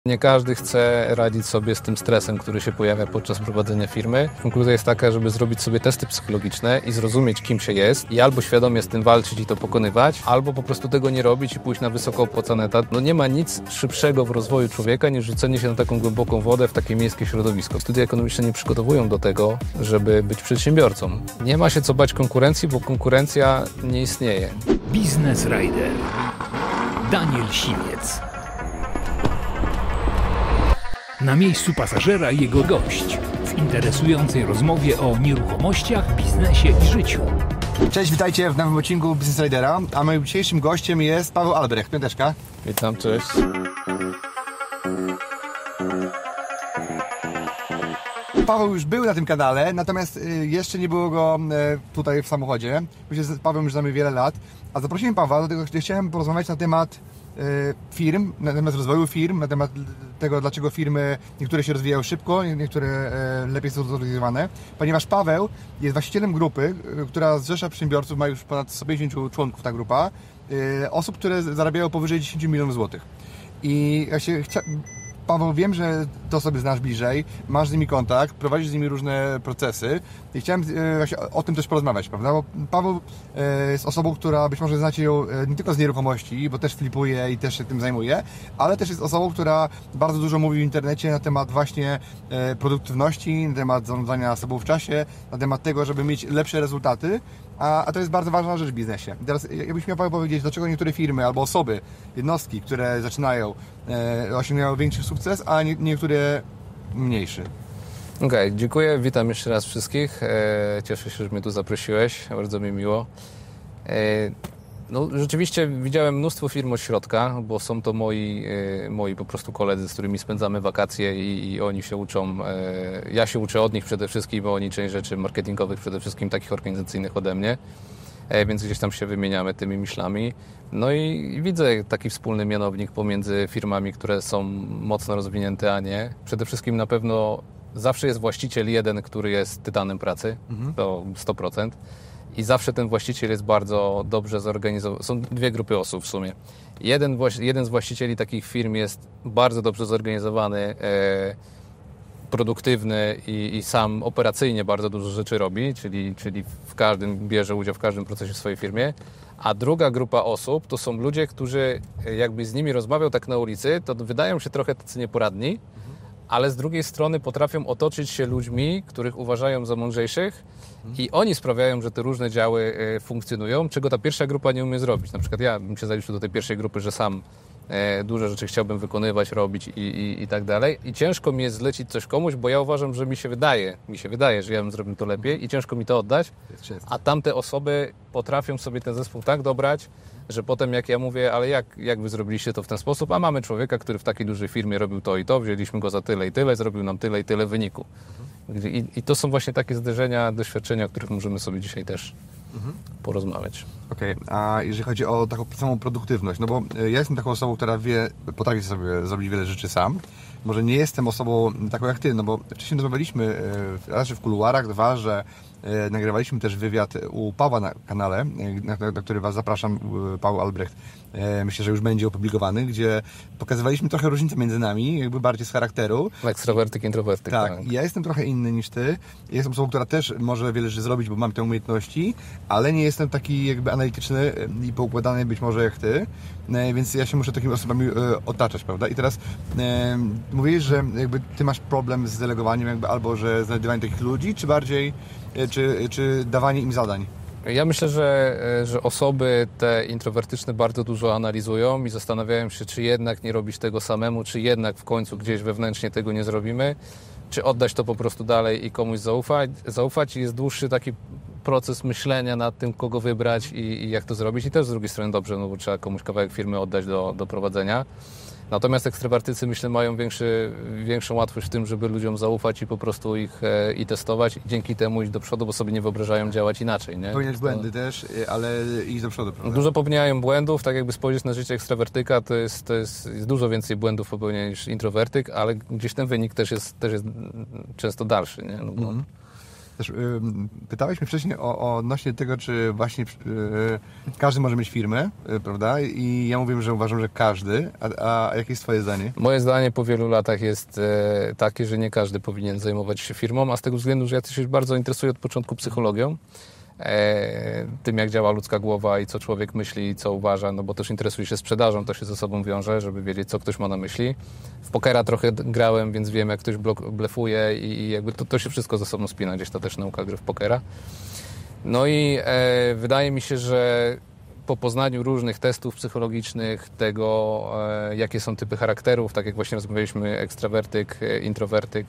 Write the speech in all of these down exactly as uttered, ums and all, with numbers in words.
Nie każdy chce radzić sobie z tym stresem, który się pojawia podczas prowadzenia firmy. Konkluzja jest taka, żeby zrobić sobie testy psychologiczne i zrozumieć, kim się jest i albo świadomie z tym walczyć i to pokonywać, albo po prostu tego nie robić i pójść na wysoko opłacany etat. No nie ma nic szybszego w rozwoju człowieka niż rzucenie się na taką głęboką wodę w takie miejskie środowisko. Studia ekonomiczne nie przygotowują do tego, żeby być przedsiębiorcą. Nie ma się co bać konkurencji, bo konkurencja nie istnieje. Business Rider. Daniel Siwiec. Na miejscu pasażera jego gość w interesującej rozmowie o nieruchomościach, biznesie i życiu. Cześć, witajcie w nowym odcinku Business Ridera, a moim dzisiejszym gościem jest Paweł Albrecht. Piąteczka. Witam, cześć. Paweł już był na tym kanale, natomiast jeszcze nie było go tutaj w samochodzie. My się z Pawłem już znamy wiele lat, a zaprosiłem Pawła, dlatego że chciałem porozmawiać na temat firm, na temat rozwoju firm, na temat tego, dlaczego firmy niektóre się rozwijają szybko, niektóre lepiej są zorganizowane, ponieważ Paweł jest właścicielem grupy, która zrzesza przedsiębiorców, ma już ponad sto pięćdziesiąt członków ta grupa, osób, które zarabiają powyżej dziesięć milionów złotych. I ja się chcia... Paweł, wiem, że to sobie znasz bliżej, masz z nimi kontakt, prowadzisz z nimi różne procesy i chciałem właśnie o tym też porozmawiać, prawda? Bo Paweł jest osobą, która być może znacie ją nie tylko z nieruchomości, bo też flipuje i też się tym zajmuje, ale też jest osobą, która bardzo dużo mówi w internecie na temat właśnie produktywności, na temat zarządzania sobą w czasie, na temat tego, żeby mieć lepsze rezultaty, a, a to jest bardzo ważna rzecz w biznesie. I teraz jakbyś miał Paweł powiedzieć, dlaczego niektóre firmy albo osoby, jednostki, które zaczynają, e, osiągają większy sukces, a nie, niektóre mniejszy. Okej, okay, dziękuję, witam jeszcze raz wszystkich. E, cieszę się, że mnie tu zaprosiłeś, bardzo mi miło. E, no, rzeczywiście widziałem mnóstwo firm od środka, bo są to moi, e, moi po prostu koledzy, z którymi spędzamy wakacje i, i oni się uczą. E, ja się uczę od nich przede wszystkim, bo oni część rzeczy marketingowych, przede wszystkim takich organizacyjnych ode mnie. Więc gdzieś tam się wymieniamy tymi myślami. No i widzę taki wspólny mianownik pomiędzy firmami, które są mocno rozwinięte, a nie. Przede wszystkim na pewno zawsze jest właściciel jeden, który jest tytanem pracy, mhm. to sto procent. I zawsze ten właściciel jest bardzo dobrze zorganizowany. Są dwie grupy osób w sumie. Jeden, jeden z właścicieli takich firm jest bardzo dobrze zorganizowany, e, produktywny i, i sam operacyjnie bardzo dużo rzeczy robi, czyli, czyli w każdym bierze udział w każdym procesie w swojej firmie, a druga grupa osób to są ludzie, którzy jakby z nimi rozmawiał tak na ulicy, to wydają się trochę tacy nieporadni, ale z drugiej strony potrafią otoczyć się ludźmi, których uważają za mądrzejszych i oni sprawiają, że te różne działy funkcjonują, czego ta pierwsza grupa nie umie zrobić. Na przykład ja bym się zaliczył do tej pierwszej grupy, że sam dużo rzeczy chciałbym wykonywać, robić i, i, i tak dalej. I ciężko mi jest zlecić coś komuś, bo ja uważam, że mi się wydaje, mi się wydaje, że ja bym zrobił to lepiej i ciężko mi to oddać, a tamte osoby potrafią sobie ten zespół tak dobrać, że potem jak ja mówię, ale jak, jak wy zrobiliście to w ten sposób, a mamy człowieka, który w takiej dużej firmie robił to i to, wzięliśmy go za tyle i tyle, zrobił nam tyle i tyle wyniku. I, i to są właśnie takie zderzenia, doświadczenia, o których możemy sobie dzisiaj też mhm. porozmawiać. Okej, okay. A jeżeli chodzi o taką samą produktywność, no bo ja jestem taką osobą, która wie, potrafi sobie zrobić wiele rzeczy sam. Może nie jestem osobą taką jak ty, no bo wcześniej rozmawialiśmy raz, że w kuluarach, dwa, że nagrywaliśmy też wywiad u Pawła na kanale, na, na który was zapraszam, Paweł Albrecht. Myślę, że już będzie opublikowany, gdzie pokazywaliśmy trochę różnicę między nami, jakby bardziej z charakteru. Ekstrawertyk, introwertyk. Tak, tak, ja jestem trochę inny niż ty. Jestem osobą, która też może wiele rzeczy zrobić, bo mam te umiejętności, ale nie jestem taki jakby analityczny i poukładany być może jak ty, więc ja się muszę takimi osobami otaczać, prawda? I teraz e, mówisz, że jakby ty masz problem z delegowaniem jakby, albo że znajdywanie takich ludzi, czy bardziej czy, czy dawanie im zadań? Ja myślę, że, że osoby te introwertyczne bardzo dużo analizują i zastanawiają się, czy jednak nie robić tego samemu, czy jednak w końcu gdzieś wewnętrznie tego nie zrobimy, czy oddać to po prostu dalej i komuś zaufać. zaufać. I jest dłuższy taki proces myślenia nad tym, kogo wybrać i, i jak to zrobić. I też z drugiej strony dobrze, no bo trzeba komuś kawałek firmy oddać do, do prowadzenia. Natomiast ekstrawertycy, myślę, mają większy, większą łatwość w tym, żeby ludziom zaufać i po prostu ich e, i testować i dzięki temu iść do przodu, bo sobie nie wyobrażają działać inaczej. Nie? Popełniać błędy też, ale iść do przodu, prawda? Dużo popełniają błędów, tak jakby spojrzeć na życie ekstrawertyka, to jest, to jest, jest dużo więcej błędów popełniania niż introwertyk, ale gdzieś ten wynik też jest, też jest często dalszy. Nie? No bo... mm. Też, y, pytałeś mnie wcześniej o, o odnośnie tego, czy właśnie y, każdy może mieć firmę, y, prawda? I ja mówiłem, że uważam, że każdy. A, a jakie jest twoje zdanie? Moje zdanie po wielu latach jest e, takie, że nie każdy powinien zajmować się firmą, a z tego względu, że ja też się bardzo interesuję od początku psychologią, e, tym jak działa ludzka głowa i co człowiek myśli i co uważa, no bo też interesuję się sprzedażą, to się ze sobą wiąże, żeby wiedzieć, co ktoś ma na myśli. W pokera trochę grałem, więc wiem, jak ktoś blok, blefuje i, i jakby to, to się wszystko ze sobą spina, gdzieś to też nauka gry w pokera. No i e, wydaje mi się, że po poznaniu różnych testów psychologicznych, tego e, jakie są typy charakterów, tak jak właśnie rozmawialiśmy, ekstrawertyk, e, introwertyk,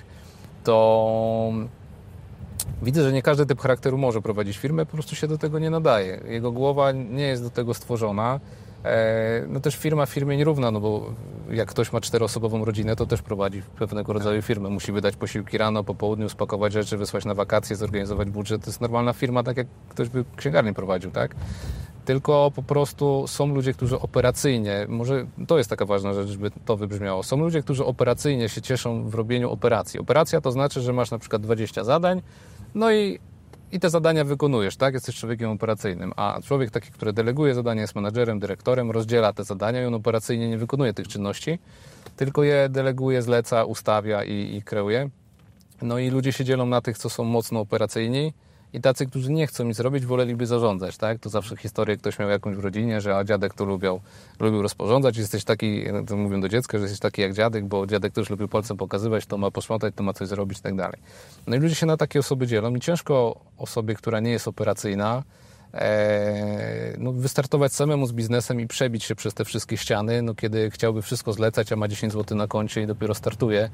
to widzę, że nie każdy typ charakteru może prowadzić firmę, po prostu się do tego nie nadaje. Jego głowa nie jest do tego stworzona. E, no też firma firmie nierówna, no bo jak ktoś ma czteroosobową rodzinę, to też prowadzi pewnego rodzaju firmę. Musi wydać posiłki rano, po południu, spakować rzeczy, wysłać na wakacje, zorganizować budżet. To jest normalna firma, tak jak ktoś by księgarnię prowadził, tak? Tylko po prostu są ludzie, którzy operacyjnie, może to jest taka ważna rzecz, żeby to wybrzmiało, są ludzie, którzy operacyjnie się cieszą w robieniu operacji. Operacja to znaczy, że masz na przykład dwadzieścia zadań, no i, i te zadania wykonujesz, tak? Jesteś człowiekiem operacyjnym, a człowiek taki, który deleguje zadania, jest menadżerem, dyrektorem, rozdziela te zadania i on operacyjnie nie wykonuje tych czynności, tylko je deleguje, zleca, ustawia i, i kreuje. No i ludzie się dzielą na tych, co są mocno operacyjni, i tacy, którzy nie chcą nic robić, woleliby zarządzać, tak? To zawsze historię ktoś miał jakąś w rodzinie, że a dziadek to lubiał, lubił rozporządzać. Jesteś taki, to mówią do dziecka, że jesteś taki jak dziadek, bo dziadek też lubił palcem pokazywać, to ma posprzątać, to ma coś zrobić i tak dalej. No i ludzie się na takie osoby dzielą i ciężko osobie, która nie jest operacyjna, e, no, wystartować samemu z biznesem i przebić się przez te wszystkie ściany, no kiedy chciałby wszystko zlecać, a ma dziesięć złotych na koncie i dopiero startuje.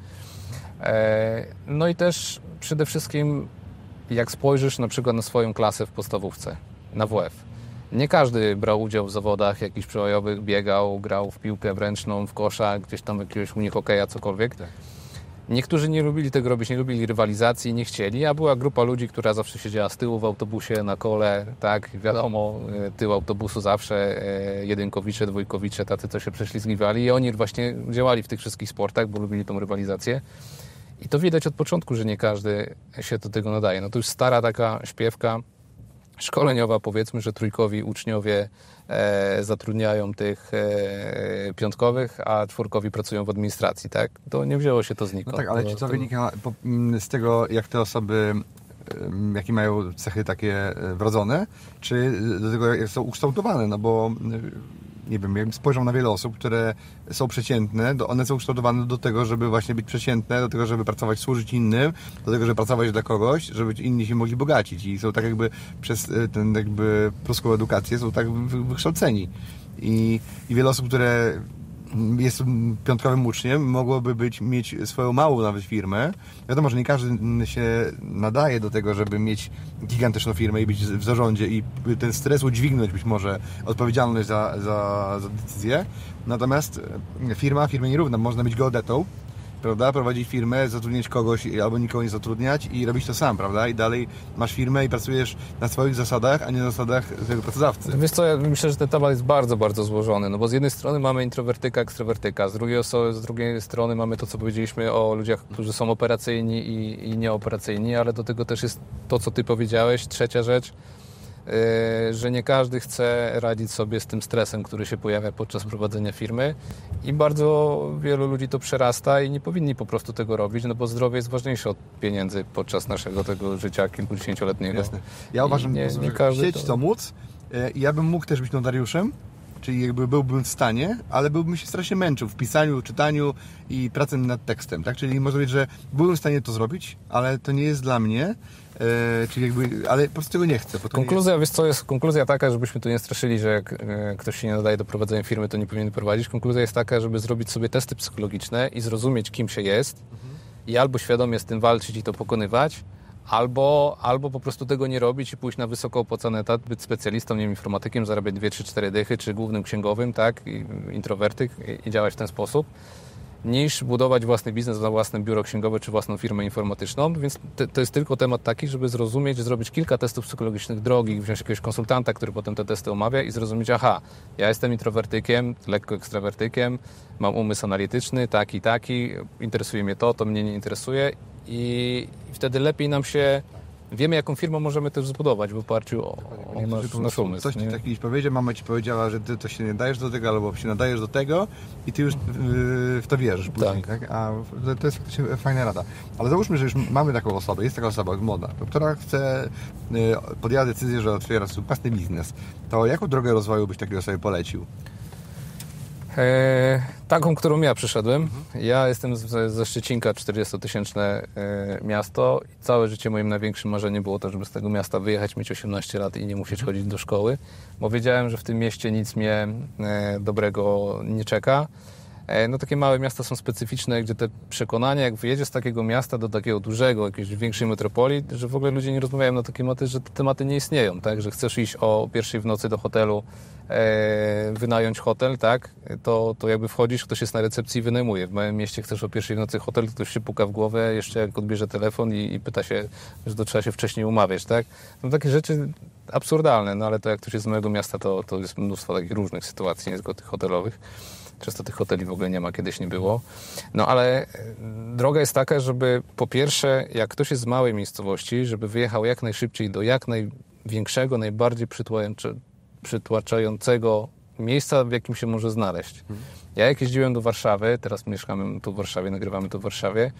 E, no i też przede wszystkim jak spojrzysz na przykład na swoją klasę w podstawówce, na W F. Nie każdy brał udział w zawodach jakichś przełajowych, biegał, grał w piłkę ręczną, w kosza, gdzieś tam jakiegoś unihokeja, cokolwiek. Tak. Niektórzy nie lubili tego robić, nie lubili rywalizacji, nie chcieli, a była grupa ludzi, która zawsze siedziała z tyłu w autobusie, na kole, tak, wiadomo, tył autobusu zawsze, jedynkowicze, dwójkowicze, tacy, co się prześlizgiwali i oni właśnie działali w tych wszystkich sportach, bo lubili tą rywalizację. I to widać od początku, że nie każdy się do tego nadaje. No to już stara taka śpiewka szkoleniowa, powiedzmy, że trójkowi uczniowie e, zatrudniają tych e, piątkowych, a czwórkowi pracują w administracji, tak? To nie wzięło się to znikąd. No tak, ale to, czy to to wynika po, z tego, jak te osoby, jakie mają cechy takie wrodzone, czy do tego, jak są ukształtowane? No bo nie wiem, jak spojrzą na wiele osób, które są przeciętne, to one są ukształtowane do tego, żeby właśnie być przeciętne, do tego, żeby pracować, służyć innym, do tego, żeby pracować dla kogoś, żeby inni się mogli bogacić i są tak jakby przez ten jakby polską edukację są tak wykształceni. I, i wiele osób, które jest piątkowym uczniem, mogłoby być, mieć swoją małą nawet firmę. Wiadomo, że nie każdy się nadaje do tego, żeby mieć gigantyczną firmę i być w zarządzie i ten stres udźwignąć, być może odpowiedzialność za, za, za decyzję. Natomiast firma, firma nierówna. Można być geodetą, prawda? Prowadzić firmę, zatrudniać kogoś albo nikogo nie zatrudniać i robić to sam, prawda? I dalej masz firmę i pracujesz na swoich zasadach, a nie na zasadach swojego pracodawcy. Wiesz co, ja myślę, że ten temat jest bardzo, bardzo złożony, no bo z jednej strony mamy introwertyka, ekstrawertyka, z drugiej, osoby, z drugiej strony mamy to, co powiedzieliśmy o ludziach, którzy są operacyjni i, i nieoperacyjni, ale do tego też jest to, co ty powiedziałeś, trzecia rzecz, że nie każdy chce radzić sobie z tym stresem, który się pojawia podczas prowadzenia firmy i bardzo wielu ludzi to przerasta i nie powinni po prostu tego robić, no bo zdrowie jest ważniejsze od pieniędzy podczas naszego tego życia kilkudziesięcioletniego. Jasne. Ja uważam, nie, że nie każdy chcieć to... to móc, ja bym mógł też być notariuszem, czyli jakby byłbym w stanie, ale byłbym się strasznie męczył w pisaniu, czytaniu i pracy nad tekstem, tak? Czyli można powiedzieć, że byłem w stanie to zrobić, ale to nie jest dla mnie, e, czyli jakby, ale po prostu tego nie chcę. Konkluzja, nie... wiesz co, jest konkluzja taka, żebyśmy tu nie straszyli, że jak e, ktoś się nie nadaje do prowadzenia firmy, to nie powinien prowadzić. Konkluzja jest taka, żeby zrobić sobie testy psychologiczne i zrozumieć, kim się jest mhm. i albo świadomie z tym walczyć i to pokonywać, Albo, albo po prostu tego nie robić i pójść na wysoko opłacany etat, być specjalistą, nie wiem, informatykiem, zarabiać dwie, trzy, cztery dychy, czy głównym księgowym, tak, i, introwertyk i, i działać w ten sposób, niż budować własny biznes, własne biuro księgowe, czy własną firmę informatyczną, więc te, to jest tylko temat taki, żeby zrozumieć, zrobić kilka testów psychologicznych drogich, wziąć jakiegoś konsultanta, który potem te testy omawia i zrozumieć, aha, ja jestem introwertykiem, lekko ekstrawertykiem, mam umysł analityczny, taki, taki, interesuje mnie to, to mnie nie interesuje. I wtedy lepiej nam się wiemy, jaką firmę możemy też zbudować w oparciu o, o nasz, nasz umysł. Coś ci nie? tak kiedyś powiedział, mama ci powiedziała, że ty to się nie dajesz do tego, albo się nadajesz do tego i ty już yy, w to wierzysz później, tak? tak? A to, to jest faktycznie fajna rada. Ale załóżmy, że już mamy taką osobę, jest taka osoba młoda, która chce, yy, podjęła decyzję, że otwiera swój własny biznes. To jaką drogę rozwoju byś takiej osobie polecił? E, taką, którą ja przyszedłem. Mhm. Ja jestem z, ze Szczecinka, czterdziestotysięczne e, miasto i całe życie moim największym marzeniem było to, żeby z tego miasta wyjechać, mieć osiemnaście lat i nie musieć chodzić do szkoły, bo wiedziałem, że w tym mieście nic mnie e, dobrego nie czeka. E, no takie małe miasta są specyficzne, gdzie te przekonania, jak wyjedziesz z takiego miasta do takiego dużego, jakiejś większej metropolii, że w ogóle ludzie nie rozmawiają na takie tematy, że te tematy nie istnieją, tak? Że chcesz iść o pierwszej w nocy do hotelu, e, wynająć hotel, tak? To, to jakby wchodzisz, ktoś jest na recepcji i wynajmuje. W małym mieście chcesz o pierwszej w nocy hotel, ktoś się puka w głowę, jeszcze jak odbierze telefon i, i pyta się, że to trzeba się wcześniej umawiać, tak? No takie rzeczy absurdalne, no ale to jak ktoś jest z małego miasta, to, to jest mnóstwo takich różnych sytuacji, nie tylko tych hotelowych. Często tych hoteli w ogóle nie ma, kiedyś nie było. No ale droga jest taka, żeby po pierwsze, jak ktoś jest z małej miejscowości, żeby wyjechał jak najszybciej do jak największego, najbardziej przytłaczającego miejsca, w jakim się może znaleźć. Ja jak jeździłem do Warszawy, teraz mieszkamy tu w Warszawie, nagrywamy tu w Warszawie,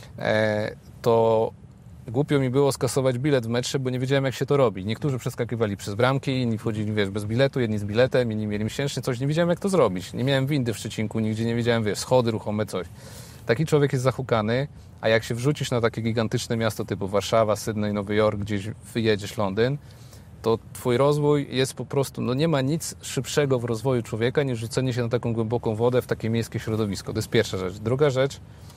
to głupio mi było skasować bilet w metrze, bo nie wiedziałem, jak się to robi. Niektórzy przeskakiwali przez bramki, inni wchodzili, wiesz, bez biletu, jedni z biletem, inni mieli miesięczny, coś. Nie wiedziałem, jak to zrobić. Nie miałem windy w Szczecinku, nigdzie nie wiedziałem, wiesz, schody ruchome, coś. Taki człowiek jest zahukany, a jak się wrzucisz na takie gigantyczne miasto typu Warszawa, Sydney, Nowy Jork, gdzieś wyjedziesz, Londyn, to twój rozwój jest po prostu, no nie ma nic szybszego w rozwoju człowieka, niż rzucenie się na taką głęboką wodę w takie miejskie środowisko. To jest pierwsza rzecz. Druga rzecz,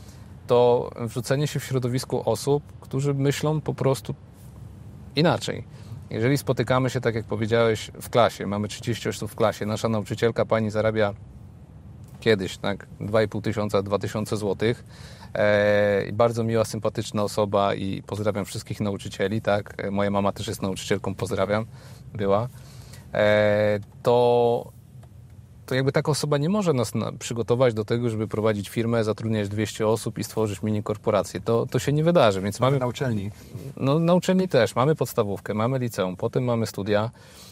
to wrzucenie się w środowisku osób, którzy myślą po prostu inaczej. Jeżeli spotykamy się, tak jak powiedziałeś, w klasie, mamy trzydzieści osób w klasie, nasza nauczycielka, pani zarabia kiedyś, tak, dwa i pół tysiąca, dwa tysiące złotych, e, bardzo miła, sympatyczna osoba i pozdrawiam wszystkich nauczycieli, tak, moja mama też jest nauczycielką, pozdrawiam, była, e, to to jakby taka osoba nie może nas na, przygotować do tego, żeby prowadzić firmę, zatrudniać dwieście osób i stworzyć mini korporację. To, to się nie wydarzy. Więc mamy na uczelni. No, na uczelni też. Mamy podstawówkę, mamy liceum, potem mamy studia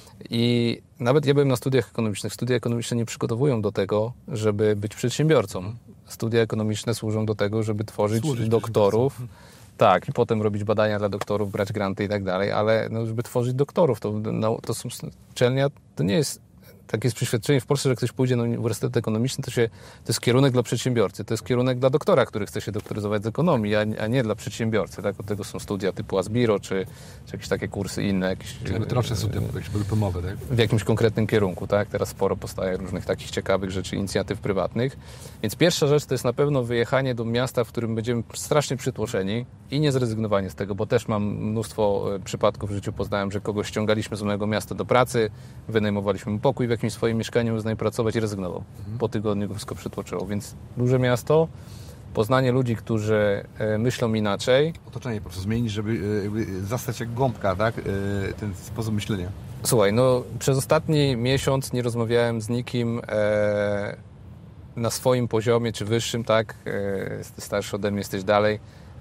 i nawet ja byłem na studiach ekonomicznych. Studia ekonomiczne nie przygotowują do tego, żeby być przedsiębiorcą. Studia ekonomiczne służą do tego, żeby tworzyć Służyć doktorów. Tak, i potem robić badania dla doktorów, brać granty i tak dalej, ale no, żeby tworzyć doktorów, to, no, to są uczelnia, to nie jest takie jest przeświadczenie w Polsce, że ktoś pójdzie na uniwersytet ekonomiczny, to, się, to jest kierunek dla przedsiębiorcy, to jest kierunek dla doktora, który chce się doktoryzować z ekonomii, a, a nie dla przedsiębiorcy. Tak? Od tego są studia typu Asbiro, czy, czy jakieś takie kursy inne. Jakieś, troszkę studia, jakieś dyplomowe, tak? W jakimś konkretnym kierunku. Tak? Teraz sporo powstaje różnych takich ciekawych rzeczy, inicjatyw prywatnych. Więc pierwsza rzecz to jest na pewno wyjechanie do miasta, w którym będziemy strasznie przytłoczeni i nie zrezygnowanie z tego, bo też mam mnóstwo przypadków w życiu. Poznałem, że kogoś ściągaliśmy z mojego miasta do pracy, wynajmowaliśmy mu pokój w jakimś swoim mieszkaniu, uznał pracować i rezygnował. Mhm. Po tygodniu go wszystko przytłoczyło. Więc duże miasto, poznanie ludzi, którzy e, myślą inaczej. Otoczenie po prostu zmienić, żeby e, zastać jak gąbka, tak? E, ten sposób myślenia. Słuchaj, no przez ostatni miesiąc nie rozmawiałem z nikim e, na swoim poziomie, czy wyższym, tak? E, starszy ode mnie, jesteś dalej.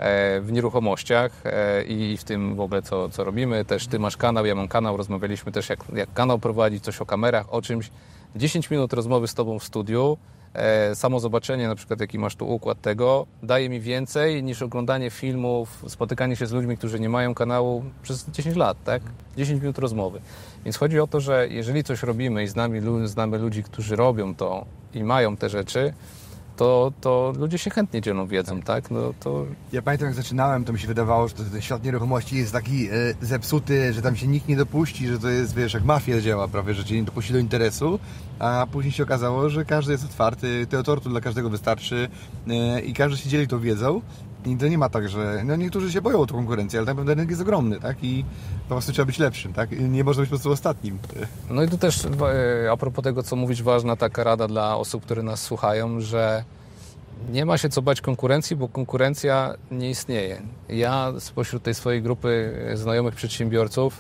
W nieruchomościach i w tym w ogóle, co, co robimy. Też ty masz kanał, ja mam kanał, rozmawialiśmy też jak, jak kanał prowadzić, coś o kamerach, o czymś. dziesięć minut rozmowy z tobą w studiu, samo zobaczenie na przykład, jaki masz tu układ tego, daje mi więcej niż oglądanie filmów, spotykanie się z ludźmi, którzy nie mają kanału przez dziesięć lat, tak? dziesięć minut rozmowy. Więc chodzi o to, że jeżeli coś robimy i znamy, znamy ludzi, którzy robią to i mają te rzeczy, To, to ludzie się chętnie dzielą wiedzą, tak? No to... Ja pamiętam, jak zaczynałem, to mi się wydawało, że to, ten świat nieruchomości jest taki e, zepsuty, że tam się nikt nie dopuści, że to jest, wiesz, jak mafia działa prawie, że cię nie dopuści do interesu, a później się okazało, że każdy jest otwarty, tego tortu dla każdego wystarczy e, i każdy się dzieli tą wiedzą. I to nie ma tak, że no niektórzy się boją o tą konkurencję, ale tak naprawdę rynek jest ogromny, tak? I po prostu trzeba być lepszym, tak? I nie można być po prostu ostatnim. No i tu też a propos tego, co mówisz, ważna taka rada dla osób, które nas słuchają, że nie ma się co bać konkurencji, bo konkurencja nie istnieje. Ja spośród tej swojej grupy znajomych przedsiębiorców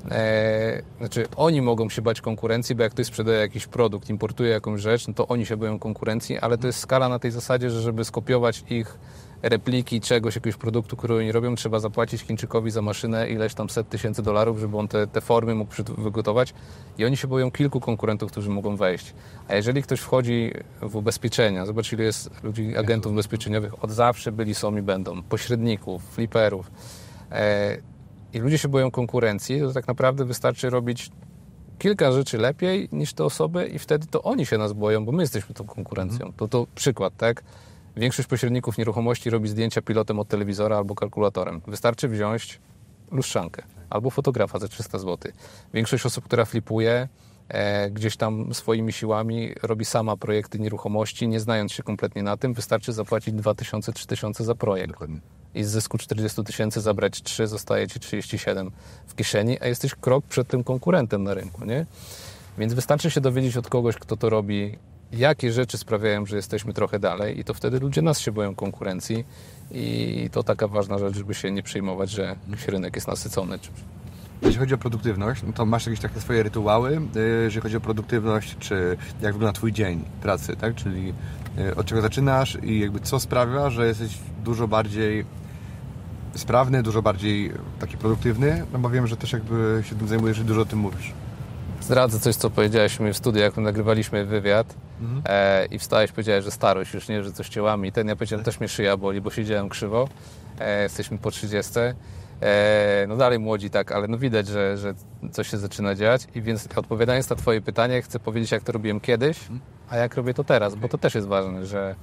E, znaczy oni mogą się bać konkurencji, bo jak ktoś sprzedaje jakiś produkt, importuje jakąś rzecz, no to oni się boją konkurencji, ale to jest skala na tej zasadzie, że żeby skopiować ich repliki czegoś, jakiegoś produktu, który oni robią, trzeba zapłacić Chińczykowi za maszynę ileś tam set tysięcy dolarów, żeby on te, te formy mógł wygotować i oni się boją kilku konkurentów, którzy mogą wejść. A jeżeli ktoś wchodzi w ubezpieczenia, zobacz ile jest ludzi, agentów ubezpieczeniowych, od zawsze byli, są i będą, pośredników, fliperów e, i ludzie się boją konkurencji, to tak naprawdę wystarczy robić kilka rzeczy lepiej niż te osoby i wtedy to oni się nas boją, bo my jesteśmy tą konkurencją. To, to przykład, tak? Większość pośredników nieruchomości robi zdjęcia pilotem od telewizora albo kalkulatorem. Wystarczy wziąć lustrzankę albo fotografa za trzysta złotych. Większość osób, która flipuje e, gdzieś tam swoimi siłami, robi sama projekty nieruchomości, nie znając się kompletnie na tym, wystarczy zapłacić dwa tysiące, trzy tysiące za projekt. Dokładnie. I z zysku czterdzieści tysięcy zabrać trzy, zostaje ci trzydzieści siedem w kieszeni, a jesteś krok przed tym konkurentem na rynku, nie? Więc wystarczy się dowiedzieć od kogoś, kto to robi, jakie rzeczy sprawiają, że jesteśmy trochę dalej i to wtedy ludzie nas się boją konkurencji i to taka ważna rzecz, żeby się nie przejmować, że rynek jest nasycony czymś. Jeśli chodzi o produktywność, no to masz jakieś takie swoje rytuały, jeżeli chodzi o produktywność, czy jak wygląda twój dzień pracy, tak? Czyli od czego zaczynasz i jakby co sprawia, że jesteś dużo bardziej sprawny, dużo bardziej taki produktywny, no bo wiem, że też jakby się tym zajmujesz i dużo o tym mówisz. Zdradzę coś, co powiedziałeś mi w studiu, jak nagrywaliśmy wywiad mhm. e, i wstałeś, powiedziałeś, że starość już nie, że coś cię łami. Ten ja powiedziałem, też mnie szyja boli, bo siedziałem krzywo. E, jesteśmy po trzydziestce. E, no dalej młodzi, tak, ale no widać, że, że coś się zaczyna dziać. I więc odpowiadając na twoje pytanie, chcę powiedzieć, jak to robiłem kiedyś, a jak robię to teraz, bo to też jest ważne, że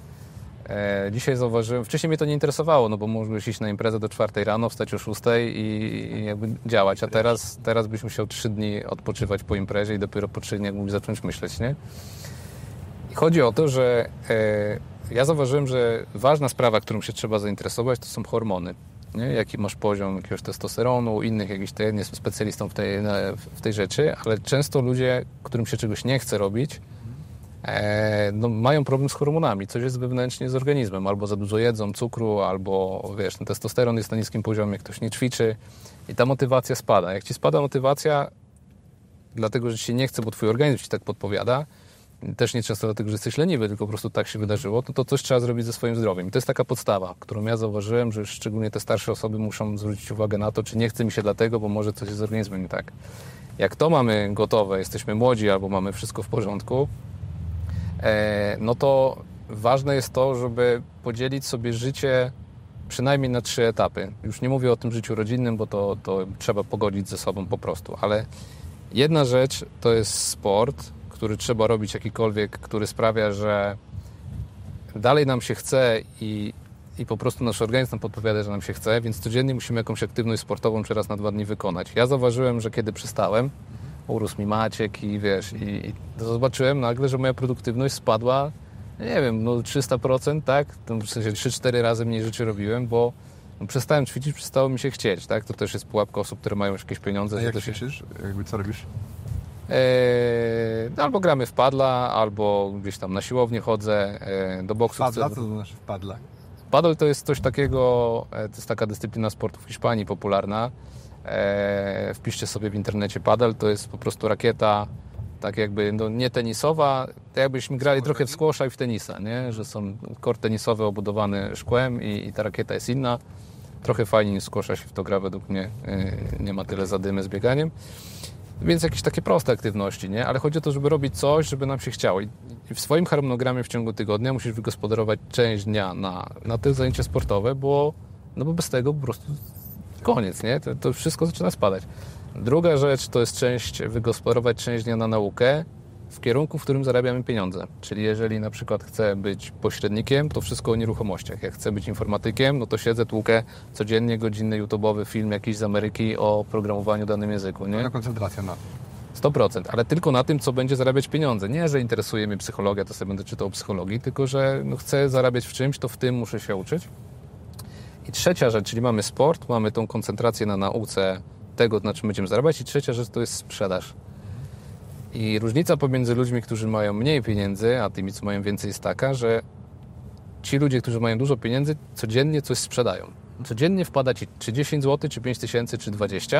e, dzisiaj zauważyłem, wcześniej mnie to nie interesowało, no bo mógłbyś iść na imprezę do czwartej rano, wstać o szóstej i, i jakby działać, a teraz, teraz byś musiał trzy dni odpoczywać po imprezie i dopiero po trzech dniach mógłbyś zacząć myśleć, nie? I chodzi o to, że e, ja zauważyłem, że ważna sprawa, którą się trzeba zainteresować, to są hormony. Nie? Jaki masz poziom jakiegoś testosteronu, innych jakichś, to ja nie jestem specjalistą w tej, w tej rzeczy, ale często ludzie, którym się czegoś nie chce robić, e, no, mają problem z hormonami. Coś jest wewnętrznie z organizmem. Albo za dużo jedzą cukru, albo wiesz, ten testosteron jest na niskim poziomie, ktoś nie ćwiczy i ta motywacja spada. Jak ci spada motywacja, dlatego, że ci się nie chce, bo twój organizm ci tak podpowiada, też nie często dlatego, że jesteś leniwy, tylko po prostu tak się wydarzyło, to, to coś trzeba zrobić ze swoim zdrowiem. I to jest taka podstawa, którą ja zauważyłem, że szczególnie te starsze osoby muszą zwrócić uwagę na to, czy nie chce mi się dlatego, bo może coś jest z organizmem nie tak. Jak to mamy gotowe, jesteśmy młodzi albo mamy wszystko w porządku, e, no to ważne jest to, żeby podzielić sobie życie przynajmniej na trzy etapy. Już nie mówię o tym życiu rodzinnym, bo to, to trzeba pogodzić ze sobą po prostu, ale jedna rzecz to jest sport, który trzeba robić jakikolwiek, który sprawia, że dalej nam się chce i, i po prostu nasz organizm nam podpowiada, że nam się chce, więc codziennie musimy jakąś aktywność sportową czy raz na dwa dni wykonać. Ja zauważyłem, że kiedy przestałem, urósł mi Maciek i wiesz, i, i zobaczyłem nagle, że moja produktywność spadła, nie wiem, no trzysta procent, tak? W sensie trzy cztery razy mniej rzeczy robiłem, bo no, przestałem ćwiczyć, przestało mi się chcieć, tak? To też jest pułapka osób, które mają jakieś pieniądze. A jak to ćwiczysz? Się... Jakby co robisz? Eee, albo gramy w padla, albo gdzieś tam na siłownię chodzę, e, do boksu. Padla? Co to znaczy w padla? Padel to jest coś takiego, e, to jest taka dyscyplina sportu w Hiszpanii popularna. E, wpiszcie sobie w internecie padel, to jest po prostu rakieta, tak jakby no, nie tenisowa, tak jakbyśmy grali trochę w squasha i w tenisa, nie? Że są kort tenisowy obudowany szkłem i, i ta rakieta jest inna. Trochę fajniej niż squasha się w to gra według mnie, e, nie ma tyle zadymy z bieganiem. Więc jakieś takie proste aktywności, nie? Ale chodzi o to, żeby robić coś, żeby nam się chciało. I w swoim harmonogramie w ciągu tygodnia musisz wygospodarować część dnia na, na te zajęcia sportowe, bo, no bo bez tego po prostu koniec, nie? To, to wszystko zaczyna spadać. Druga rzecz to jest część, wygospodarować część dnia na naukę w kierunku, w którym zarabiamy pieniądze. Czyli jeżeli na przykład chcę być pośrednikiem, to wszystko o nieruchomościach. Jak chcę być informatykiem, no to siedzę, tłukę codziennie godzinny YouTube'owy film jakiś z Ameryki o programowaniu w danym języku, nie? No, koncentracja na sto procent, ale tylko na tym, co będzie zarabiać pieniądze. Nie, że interesuje mnie psychologia, to sobie będę czytał o psychologii, tylko że no, chcę zarabiać w czymś, to w tym muszę się uczyć. I trzecia rzecz, czyli mamy sport, mamy tą koncentrację na nauce tego, na czym będziemy zarabiać i trzecia rzecz to jest sprzedaż. I różnica pomiędzy ludźmi, którzy mają mniej pieniędzy, a tymi, co mają więcej, jest taka, że ci ludzie, którzy mają dużo pieniędzy, codziennie coś sprzedają. Codziennie wpada ci czy dziesięć złotych, czy pięć tysięcy, czy dwadzieścia,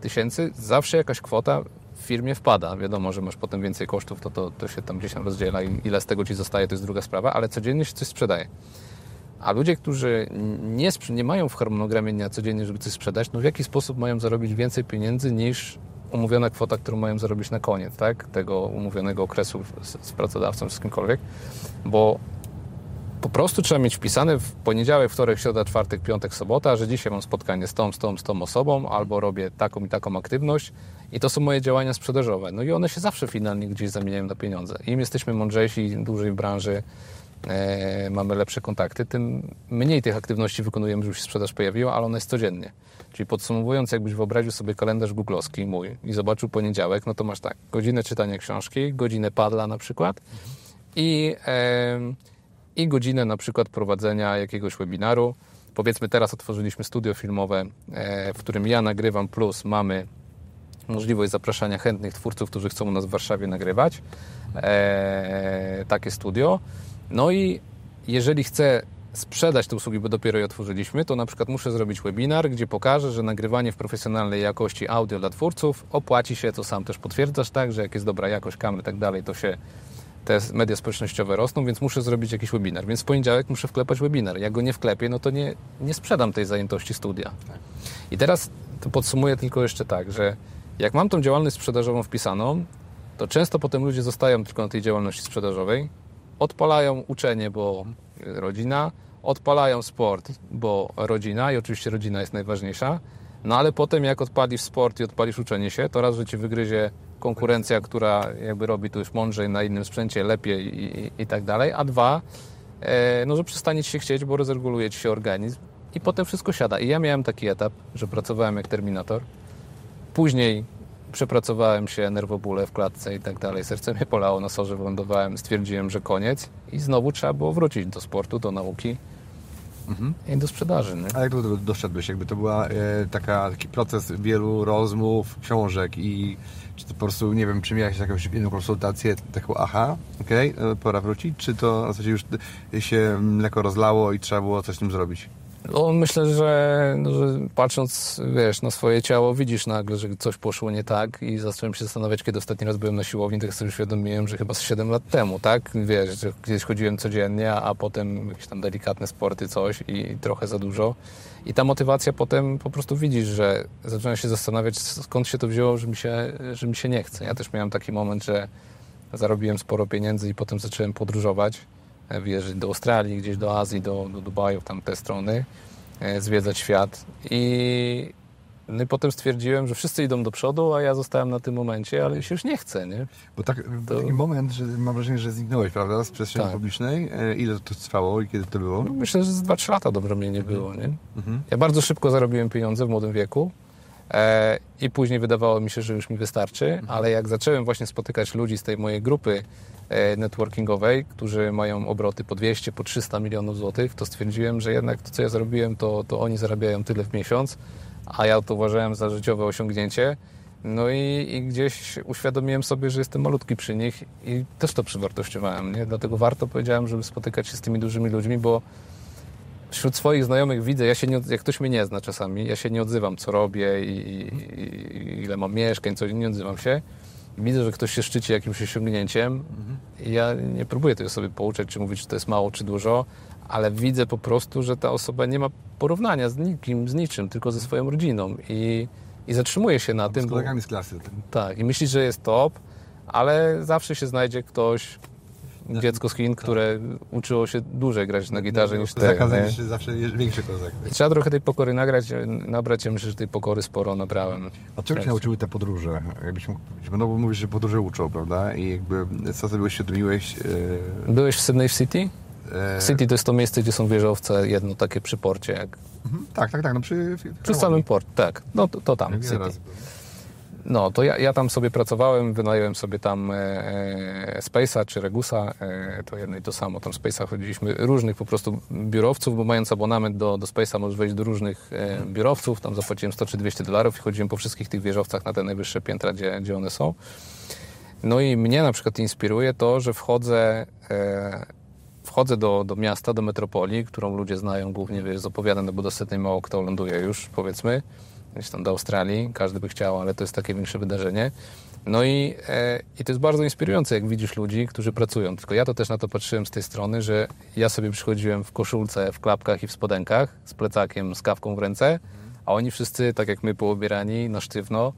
tysięcy, zawsze jakaś kwota w firmie wpada. Wiadomo, że masz potem więcej kosztów, to, to, to się tam gdzieś tam rozdziela i ile z tego ci zostaje, to jest druga sprawa, ale codziennie się coś sprzedaje. A ludzie, którzy nie, nie mają w harmonogramie dnia codziennie, żeby coś sprzedać, no w jaki sposób mają zarobić więcej pieniędzy niż umówiona kwota, którą mają zarobić na koniec, tak? Tego umówionego okresu z, z pracodawcą czy z kimkolwiek, bo po prostu trzeba mieć wpisane w poniedziałek, wtorek, środa, czwartek, piątek, sobota, że dzisiaj mam spotkanie z tą, z tą, z tą osobą, albo robię taką i taką aktywność i to są moje działania sprzedażowe. No i one się zawsze finalnie gdzieś zamieniają na pieniądze. Im jesteśmy mądrzejsi, dłużej w branży, e, mamy lepsze kontakty, tym mniej tych aktywności wykonujemy, żeby się sprzedaż pojawiła, ale ona jest codziennie. Czyli podsumowując, jakbyś wyobraził sobie kalendarz googlowski mój i zobaczył poniedziałek, no to masz tak, godzinę czytania książki, godzinę padla na przykład i... E, i godzinę na przykład prowadzenia jakiegoś webinaru. Powiedzmy, teraz otworzyliśmy studio filmowe, w którym ja nagrywam, plus mamy możliwość zapraszania chętnych twórców, którzy chcą u nas w Warszawie nagrywać e, takie studio. No i jeżeli chcę sprzedać te usługi, bo dopiero je otworzyliśmy, to na przykład muszę zrobić webinar, gdzie pokażę, że nagrywanie w profesjonalnej jakości audio dla twórców opłaci się, to sam też potwierdzasz, tak, że jak jest dobra jakość kamer i tak dalej, to się te media społecznościowe rosną, więc muszę zrobić jakiś webinar. Więc w poniedziałek muszę wklepać webinar. Jak go nie wklepię, no to nie, nie sprzedam tej zajętości studia. I teraz to podsumuję tylko jeszcze tak, że jak mam tą działalność sprzedażową wpisaną, to często potem ludzie zostają tylko na tej działalności sprzedażowej, odpalają uczenie, bo rodzina, odpalają sport, bo rodzina i oczywiście rodzina jest najważniejsza, no ale potem jak odpalisz sport i odpalisz uczenie się, to raz, że ci wygryzie konkurencja, która jakby robi to już mądrzej, na innym sprzęcie, lepiej i, i, i tak dalej, a dwa, e, no że przestanie ci się chcieć, bo rozreguluje ci się organizm i potem wszystko siada. I ja miałem taki etap, że pracowałem jak terminator, później przepracowałem się, nerwobóle w klatce i tak dalej, serce mnie polało, na sorze wylądowałem, stwierdziłem, że koniec i znowu trzeba było wrócić do sportu, do nauki mhm. i do sprzedaży. Nie? A jak to doszedłeś? Jakby to była e, taka, taki proces wielu rozmów, książek i czy to po prostu, nie wiem, czy miałeś jakąś jedną konsultację, taką aha, okej, okay, pora wrócić, czy to w zasadzie już się mleko rozlało i trzeba było coś z tym zrobić? No, myślę, że, no, że patrząc, wiesz, na swoje ciało, widzisz nagle, że coś poszło nie tak i zacząłem się zastanawiać, kiedy ostatni raz byłem na siłowni, tak sobie uświadomiłem, że chyba z siedem lat temu, tak? Wiesz, że gdzieś chodziłem codziennie, a potem jakieś tam delikatne sporty, coś i trochę za dużo. I ta motywacja potem po prostu widzisz, że zacząłem się zastanawiać, skąd się to wzięło, że mi się, że mi się nie chce. Ja też miałem taki moment, że zarobiłem sporo pieniędzy i potem zacząłem podróżować, wyjeżdżać do Australii, gdzieś do Azji, do, do Dubaju, tam te strony, zwiedzać świat. I, no i potem stwierdziłem, że wszyscy idą do przodu, a ja zostałem na tym momencie, ale się już nie chcę, nie? Bo tak, to... taki moment, że mam wrażenie, że zniknąłeś, prawda, z przestrzeni tak. publicznej. Ile to trwało i kiedy to było? No, myślę, że z dwa trzy lata dobrze mnie nie było, nie? Mhm. Ja bardzo szybko zarobiłem pieniądze w młodym wieku e, i później wydawało mi się, że już mi wystarczy, mhm. ale jak zacząłem właśnie spotykać ludzi z tej mojej grupy e, networkingowej, którzy mają obroty po dwieście, po trzysta milionów złotych, to stwierdziłem, że jednak to, co ja zrobiłem, to, to oni zarabiają tyle w miesiąc, a ja to uważałem za życiowe osiągnięcie. No i, i gdzieś uświadomiłem sobie, że jestem malutki przy nich i też to przewartościowałem, nie? Dlatego warto, powiedziałem, żeby spotykać się z tymi dużymi ludźmi, bo wśród swoich znajomych widzę, ja się nie, jak ktoś mnie nie zna czasami, ja się nie odzywam, co robię i, i, i ile mam mieszkań, coś, nie odzywam się. Widzę, że ktoś się szczyci jakimś osiągnięciem mhm. i ja nie próbuję tego sobie pouczać, czy mówić, czy to jest mało, czy dużo, ale widzę po prostu, że ta osoba nie ma porównania z nikim, z niczym, tylko ze swoją rodziną i, i zatrzymuje się na A tym. z kolegami bo, z klasy. Ten... Tak, i myśli, że jest top, ale zawsze się znajdzie ktoś, dziecko z Chin, które uczyło się dłużej grać na gitarze niż ty. Zakazać się zawsze większy kozak. I trzeba trochę tej pokory nagrać, nabrać. Ja myślę, że tej pokory sporo nabrałem. A czego cię nauczyły te podróże? Jakbyś mógł powiedzieć, no bo mówisz, że podróże uczą, prawda? I jakby co sobie uświadomiłeś? Yy... Byłeś w Sydney w City? Yy... City to jest to miejsce, gdzie są wieżowce, jedno takie przy porcie. Jak... Mhm. Tak, tak, tak. No przy, przy samym porcie, tak. No to, to tam, City. No, to ja, ja tam sobie pracowałem, wynająłem sobie tam e, e, Space'a czy Regusa, e, to jedno i to samo. Tam Space'a chodziliśmy różnych po prostu biurowców, bo mając abonament do, do Space'a możesz wejść do różnych e, biurowców. Tam zapłaciłem sto czy dwieście dolarów i chodziłem po wszystkich tych wieżowcach na te najwyższe piętra, gdzie, gdzie one są. No i mnie na przykład inspiruje to, że wchodzę, e, wchodzę do, do miasta, do metropolii, którą ludzie znają głównie, wiesz, z opowiadań, no bo do Sydney mało kto ląduje już, powiedzmy. gdzieś tam do Australii, każdy by chciał, ale to jest takie większe wydarzenie. No i, e, i to jest bardzo inspirujące, jak widzisz ludzi, którzy pracują. Tylko ja to też na to patrzyłem z tej strony, że ja sobie przychodziłem w koszulce, w klapkach i w spodenkach, z plecakiem, z kawką w ręce, a oni wszyscy, tak jak my, poobierani na sztywno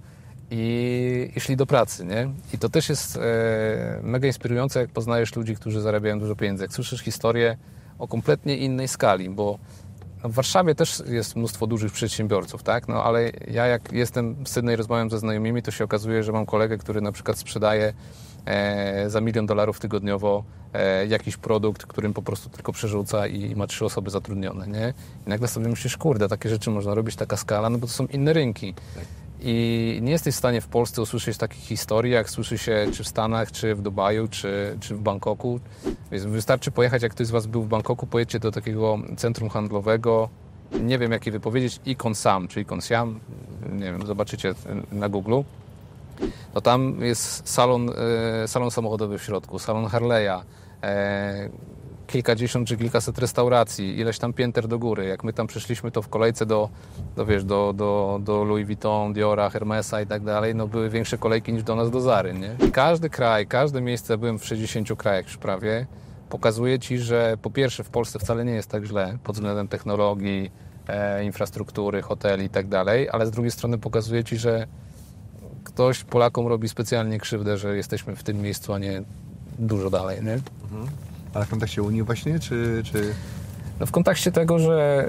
i, i szli do pracy, nie? I to też jest e, mega inspirujące, jak poznajesz ludzi, którzy zarabiają dużo pieniędzy. Jak słyszysz historię o kompletnie innej skali, bo w Warszawie też jest mnóstwo dużych przedsiębiorców, tak? No ale ja jak jestem w Sydney, rozmawiam ze znajomymi, to się okazuje, że mam kolegę, który na przykład sprzedaje e, za milion dolarów tygodniowo e, jakiś produkt, którym po prostu tylko przerzuca i ma trzy osoby zatrudnione, nie? I nagle sobie myślisz, kurde, takie rzeczy można robić, taka skala, no bo to są inne rynki. Tak. I nie jesteś w stanie w Polsce usłyszeć takich historii, jak słyszy się czy w Stanach, czy w Dubaju, czy, czy w Bangkoku. Więc wystarczy pojechać, jak ktoś z Was był w Bangkoku, pojedźcie do takiego centrum handlowego, nie wiem jakie wypowiedzieć, Icon Sam, czy Icon Siam, nie wiem, zobaczycie na Google. No tam jest salon, e, salon samochodowy w środku, salon Harley'a, e, kilkadziesiąt czy kilkaset restauracji, ileś tam pięter do góry. Jak my tam przyszliśmy, to w kolejce do, do, wiesz, do, do, do Louis Vuitton, Diora, Hermesa i tak dalej, no były większe kolejki niż do nas do Zary, nie? I każdy kraj, każde miejsce, byłem w sześćdziesięciu krajach już prawie, pokazuje Ci, że po pierwsze w Polsce wcale nie jest tak źle pod względem technologii, e, infrastruktury, hoteli i tak dalej, ale z drugiej strony pokazuje Ci, że ktoś Polakom robi specjalnie krzywdę, że jesteśmy w tym miejscu, a nie dużo dalej, nie? Mhm. Ale w kontekście Unii właśnie, czy... czy... No w kontekście tego, że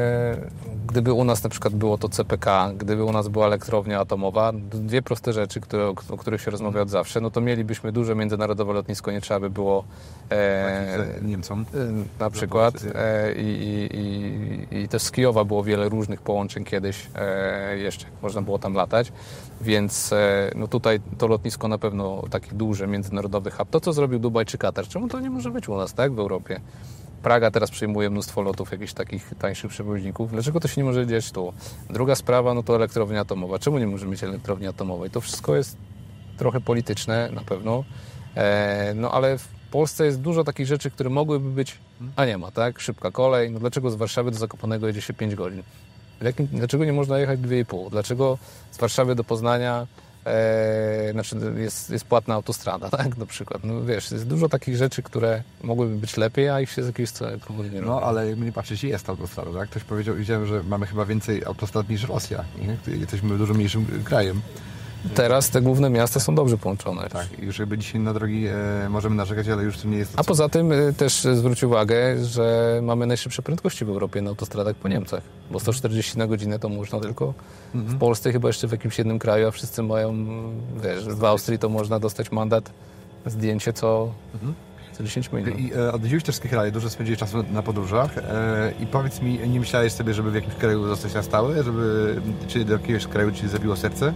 e, gdyby u nas na przykład było to C P K, gdyby u nas była elektrownia atomowa, dwie proste rzeczy, które, o, o których się rozmawia od zawsze, no to mielibyśmy duże międzynarodowe lotnisko, nie trzeba by było e, Niemcom na przykład e, i, i, i, i też z Kijowa było wiele różnych połączeń kiedyś, e, jeszcze można było tam latać, więc e, no tutaj to lotnisko na pewno taki duży międzynarodowy hub. To, co zrobił Dubaj czy Katar, czemu to nie może być u nas, tak, w Europie? Praga teraz przyjmuje mnóstwo lotów jakichś takich tańszych przewoźników. Dlaczego to się nie może dziać tu? Druga sprawa, no to elektrownia atomowa. Czemu nie może mieć elektrowni atomowej? To wszystko jest trochę polityczne na pewno, e, no ale w Polsce jest dużo takich rzeczy, które mogłyby być, a nie ma, tak? Szybka kolej. No dlaczego z Warszawy do Zakopanego jedzie się pięć godzin? Dlaczego nie można jechać dwie i pół? Dlaczego z Warszawy do Poznania E, znaczy jest, jest płatna autostrada, tak, na przykład. No wiesz, jest dużo takich rzeczy, które mogłyby być lepiej, a ich się z jakiegoś powodu nie robi. No, ale jakby nie patrzeć, jest autostrada, tak? Ktoś powiedział, widziałem, że mamy chyba więcej autostrad niż Rosja. Nie? Jesteśmy dużo mniejszym krajem. Teraz te główne miasta są dobrze połączone. Tak, już jakby dzisiaj na drogi e, możemy narzekać, ale już to nie jest... To, a poza tym e, też zwróć uwagę, że mamy najszybsze prędkości w Europie na autostradach po Niemcach, bo sto czterdzieści na godzinę to można tylko mhm. w Polsce, chyba jeszcze w jakimś jednym kraju, a wszyscy mają, wiesz, w Austrii to można dostać mandat, zdjęcie co, mhm. co dziesięć minut. I e, odwiedziłeś też kraje, dużo spędziłeś czasu na podróżach e, i powiedz mi, nie myślałeś sobie, żeby w jakimś kraju zostać na stałe, żeby, czy do jakiegoś kraju Ci zabiło serce?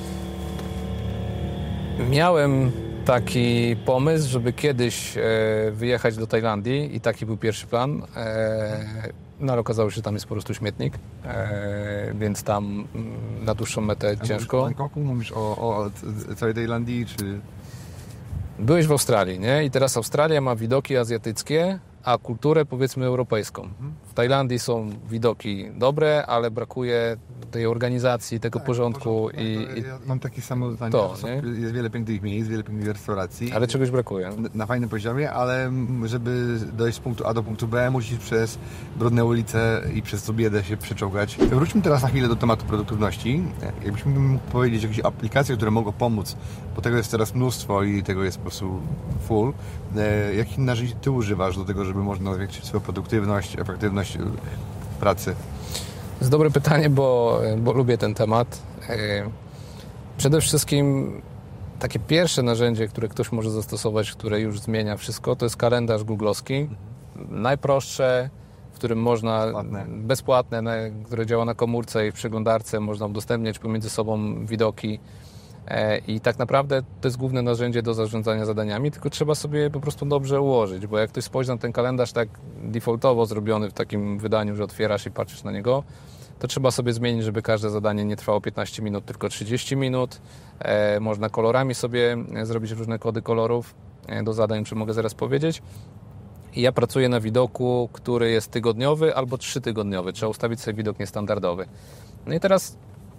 Miałem taki pomysł, żeby kiedyś e, wyjechać do Tajlandii i taki był pierwszy plan, e, no ale okazało się, że tam jest po prostu śmietnik, e, więc tam na dłuższą metę a ciężko. Mówisz o Bangkoku, mówisz o, o całej Tajlandii, czy... Byłeś w Australii, nie? I teraz Australia ma widoki azjatyckie, a kulturę powiedzmy europejską. W Tajlandii są widoki dobre, ale brakuje tej organizacji, tego tak, porządku. porządku i, ja mam takie samo zdanie, to, że są, jest wiele pięknych miejsc, wiele pięknych restauracji. Ale czegoś brakuje. Na, na fajnym poziomie, ale żeby dojść z punktu A do punktu B, musisz przez brudne ulice i przez tą biedę się przeczołgać. Wróćmy teraz na chwilę do tematu produktywności. Jakbyśmy mógł powiedzieć jakieś aplikacje, które mogą pomóc, bo tego jest teraz mnóstwo i tego jest po prostu full. Jakich narzędzi Ty używasz do tego, żeby można zwiększyć swoją produktywność, efektywność pracy? To jest dobre pytanie, bo, bo lubię ten temat. Przede wszystkim takie pierwsze narzędzie, które ktoś może zastosować, które już zmienia wszystko, to jest kalendarz googlowski. Mhm. Najprostsze, w którym można, bezpłatne, bezpłatne na, które działa na komórce i w przeglądarce, można udostępniać pomiędzy sobą widoki. I tak naprawdę to jest główne narzędzie do zarządzania zadaniami, tylko trzeba sobie po prostu dobrze ułożyć, bo jak ktoś spojrzy na ten kalendarz tak defaultowo zrobiony w takim wydaniu, że otwierasz i patrzysz na niego, to trzeba sobie zmienić, żeby każde zadanie nie trwało piętnaście minut, tylko trzydzieści minut. E, można kolorami sobie zrobić różne kody kolorów do zadań, czy mogę zaraz powiedzieć. I ja pracuję na widoku, który jest tygodniowy albo trzytygodniowy. Trzeba ustawić sobie widok niestandardowy. No i teraz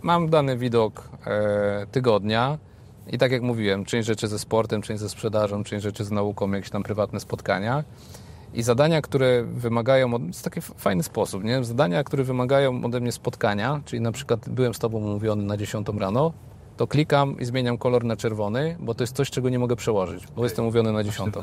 mam dany widok e, tygodnia i tak jak mówiłem, część rzeczy ze sportem, część ze sprzedażą, część rzeczy z nauką, jakieś tam prywatne spotkania. I zadania, które wymagają, od, jest taki fajny sposób, nie? Zadania, które wymagają ode mnie spotkania, czyli na przykład byłem z Tobą umówiony na dziesiątą rano, to klikam i zmieniam kolor na czerwony, bo to jest coś, czego nie mogę przełożyć, bo jestem umówiony na dziesiątą.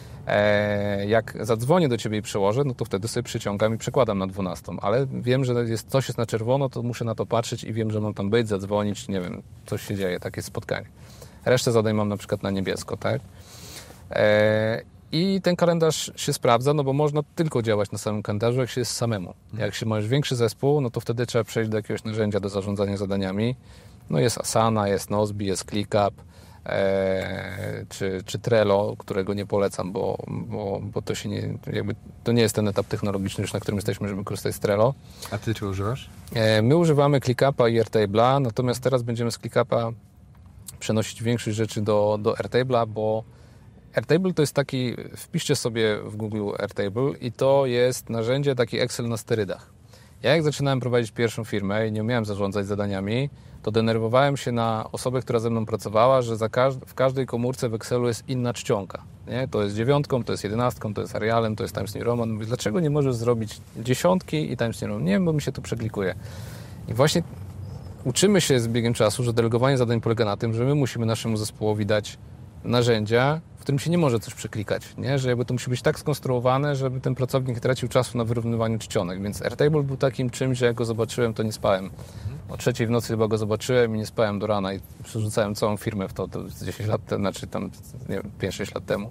E, jak zadzwonię do Ciebie i przełożę, no to wtedy sobie przyciągam i przekładam na dwunastą, ale wiem, że jest, coś jest na czerwono, to muszę na to patrzeć i wiem, że mam tam być, zadzwonić, nie wiem, coś się dzieje, takie spotkanie. Resztę zadań mam na przykład na niebiesko, tak? E, I ten kalendarz się sprawdza, no bo można tylko działać na samym kalendarzu, jak się jest samemu. Jak się masz większy zespół, no to wtedy trzeba przejść do jakiegoś narzędzia do zarządzania zadaniami. No jest Asana, jest Nozbe, jest ClickUp, e, czy, czy Trello, którego nie polecam, bo, bo, bo to się nie, jakby, to nie jest ten etap technologiczny już, na którym jesteśmy, żeby korzystać z Trello. A Ty czy używasz? E, my używamy ClickUpa i Airtable'a, natomiast teraz będziemy z ClickUpa przenosić większość rzeczy do, do Airtable'a, bo Airtable to jest taki, wpiszcie sobie w Google Airtable i to jest narzędzie, taki Excel na sterydach. Ja jak zaczynałem prowadzić pierwszą firmę i nie umiałem zarządzać zadaniami, to denerwowałem się na osobę, która ze mną pracowała, że za każ- w każdej komórce w Excelu jest inna czcionka. Nie? To jest dziewiątką, to jest jedenastką, to jest Arialem, to jest Times New Roman. Mówię, dlaczego nie możesz zrobić dziesiątki i Times New Roman? Nie wiem, bo mi się to przeklikuje. I właśnie uczymy się z biegiem czasu, że delegowanie zadań polega na tym, że my musimy naszemu zespołowi dać narzędzia, w którym się nie może coś przeklikać, nie? Że jakby to musi być tak skonstruowane, żeby ten pracownik nie tracił czasu na wyrównywaniu czcionek, więc Airtable był takim czymś, że jak go zobaczyłem, to nie spałem. O trzeciej w nocy chyba go zobaczyłem i nie spałem do rana i przerzucałem całą firmę w to, to dziesięć lat temu, znaczy tam, nie wiem, pięć sześć lat temu.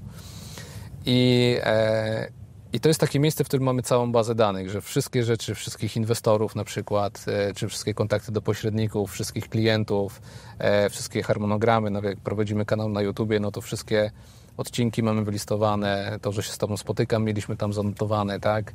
I, e, I to jest takie miejsce, w którym mamy całą bazę danych, że wszystkie rzeczy, wszystkich inwestorów na przykład, e, czy wszystkie kontakty do pośredników, wszystkich klientów, e, wszystkie harmonogramy, nawet jak prowadzimy kanał na YouTubie, no to wszystkie odcinki mamy wylistowane, to, że się z Tobą spotykam, mieliśmy tam zanotowane, tak?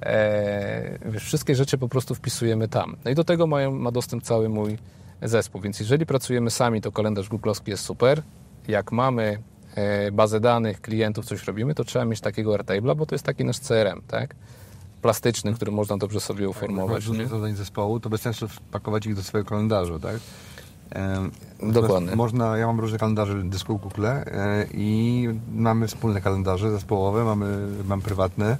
E, wiesz, wszystkie rzeczy po prostu wpisujemy tam. No i do tego mają, ma dostęp cały mój zespół, więc jeżeli pracujemy sami, to kalendarz googlowski jest super. Jak mamy e, bazę danych, klientów, coś robimy, to trzeba mieć takiego Airtable'a, bo to jest taki nasz C R M, tak? Plastyczny, który można dobrze sobie uformować. Jak masz zadań zespołu, to bez sensu wpakować ich do swojego kalendarza, tak? E, Dokładnie. Można, ja mam różne kalendarze dysku w Google e, i mamy wspólne kalendarze zespołowe, mamy, mam prywatne.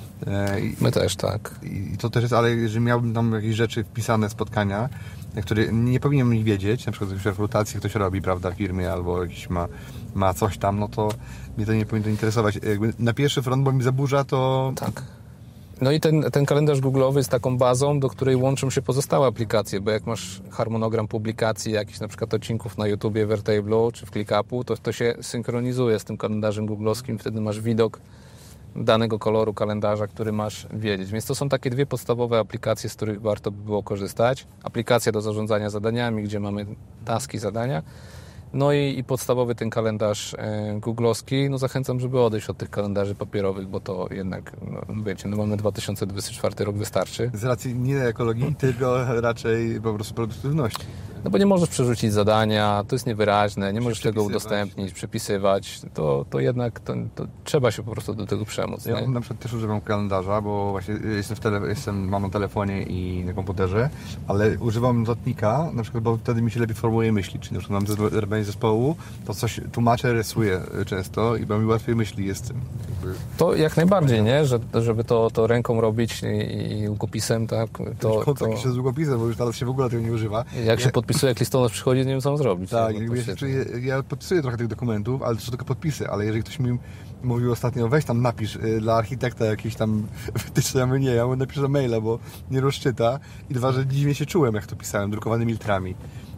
E, i, My też, tak. I, I to też jest, ale jeżeli miałbym tam jakieś rzeczy wpisane, spotkania, które nie powinienem ich wiedzieć, na przykład jakąś rekrutację ktoś robi, prawda, w firmie albo jakiś ma, ma coś tam, no to mnie to nie powinno interesować. Jakby na pierwszy front, bo mi zaburza, to... Tak. No i ten, ten kalendarz google'owy jest taką bazą, do której łączą się pozostałe aplikacje, bo jak masz harmonogram publikacji jakichś na przykład odcinków na YouTubie, w Airtable'u czy w ClickUpu, to to się synchronizuje z tym kalendarzem googlowskim, wtedy masz widok danego koloru kalendarza, który masz wiedzieć. Więc to są takie dwie podstawowe aplikacje, z których warto by było korzystać. Aplikacja do zarządzania zadaniami, gdzie mamy taski, zadania. No i, i podstawowy ten kalendarz e, googlowski. No zachęcam, żeby odejść od tych kalendarzy papierowych, bo to jednak, no, wiecie, no mamy dwa tysiące dwudziesty czwarty rok, wystarczy. Z racji nie ekologii, tylko raczej po prostu produktywności. No bo nie możesz przerzucić zadania, to jest niewyraźne, nie możesz tego udostępnić, przepisywać, to, to jednak to, to trzeba się po prostu do tego przemóc. Ja nie? na przykład też używam kalendarza, bo właśnie jestem, w tele, jestem mam na telefonie i na komputerze, ale używam notatnika, na przykład, bo wtedy mi się lepiej formuje myśli, czyli na przykład mam robienie zespołu, to coś tłumaczę, rysuję często i bo mi łatwiej myśli jest tym. Jakby... To jak najbardziej, nie? Że, żeby to, to ręką robić i, i długopisem, tak? To, to... to... się z długopisem, bo już teraz się w ogóle tego nie używa. Jak się podpisuje, jak listonosz przychodzi, nie wiem co on zrobić. Tak, nie? jakby ja, czuję, ja podpisuję trochę tych dokumentów, ale to są tylko podpisy, ale jeżeli ktoś mi mówił ostatnio, weź tam napisz y, dla architekta jakieś tam wytyczne, ja mówię, nie, ja mu napiszę maila, bo nie rozczyta i dwa, że dziwnie się czułem, jak to pisałem, drukowanymi litrami.